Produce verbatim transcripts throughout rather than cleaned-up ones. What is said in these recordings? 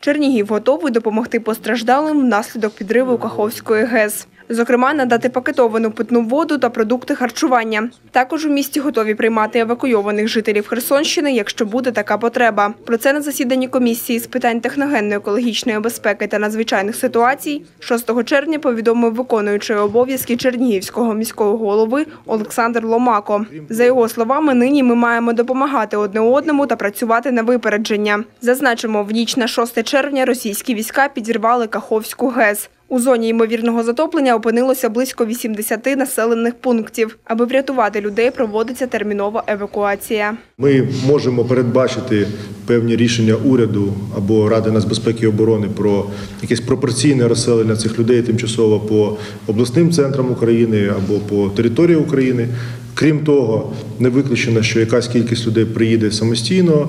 Чернігів готовий допомогти постраждалим внаслідок підриву Каховської ГЕС. Зокрема, надати пакетовану питну воду та продукти харчування. Також у місті готові приймати евакуйованих жителів Херсонщини, якщо буде така потреба. Про це на засіданні комісії з питань техногенно-екологічної безпеки та надзвичайних ситуацій шостого червня повідомив виконуючий обов'язки Чернігівського міського голови Олександр Ломако. За його словами, нині ми маємо допомагати одне одному та працювати на випередження. Зазначимо, в ніч на шосте червня російські війська підірвали Каховську ГЕС. У зоні ймовірного затоплення опинилося близько вісімдесяти населених пунктів. Аби врятувати людей, проводиться термінова евакуація. Ми можемо передбачити певні рішення уряду або Ради нацбезпеки і оборони про якесь пропорційне розселення цих людей тимчасово по обласним центрам України або по території України. Крім того, не виключено, що якась кількість людей приїде самостійно,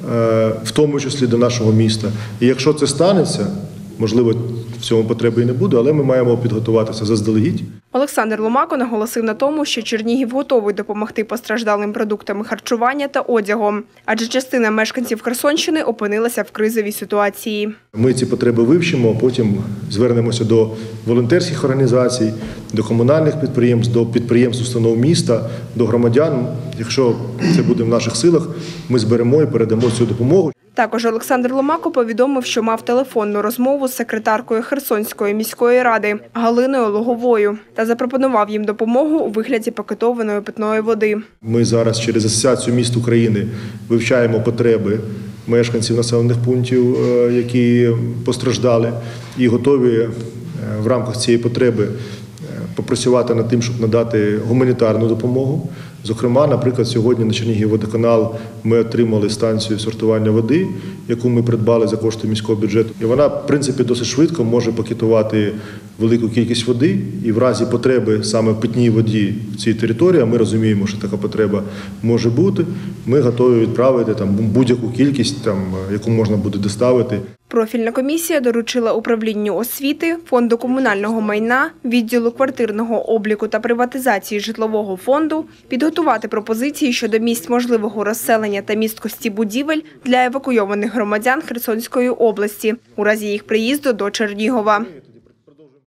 в тому числі до нашого міста. І якщо це станеться, можливо, в цьому потреби і не буде, але ми маємо підготуватися заздалегідь. Олександр Ломако наголосив на тому, що Чернігів готовий допомогти постраждалим продуктами харчування та одягом, адже частина мешканців Херсонщини опинилася в кризовій ситуації. Ми ці потреби вивчимо, а потім звернемося до волонтерських організацій, до комунальних підприємств, до підприємств, установ міста, до громадян. Якщо це буде в наших силах, ми зберемо і передамо цю допомогу. Також Олександр Ломако повідомив, що мав телефонну розмову з секретаркою Херсонської міської ради Галиною Логовою та запропонував їм допомогу у вигляді пакетованої питної води. Ми зараз через Асоціацію міст України вивчаємо потреби мешканців населених пунктів, які постраждали, і готові в рамках цієї потреби попрацювати над тим, щоб надати гуманітарну допомогу. Зокрема, наприклад, сьогодні на Чернігівводоканал ми отримали станцію сортування води, яку ми придбали за кошти міського бюджету. І вона, в принципі, досить швидко може пакетувати велику кількість води. І в разі потреби саме в питній воді в цій території, а ми розуміємо, що така потреба може бути, ми готові відправити там будь-яку кількість, там, яку можна буде доставити. Профільна комісія доручила управлінню освіти, Фонду комунального майна, відділу квартирного обліку та приватизації житлового фонду підготувати пропозиції щодо місць можливого розселення та місткості будівель для евакуйованих громадян Херсонської області у разі їх приїзду до Чернігова.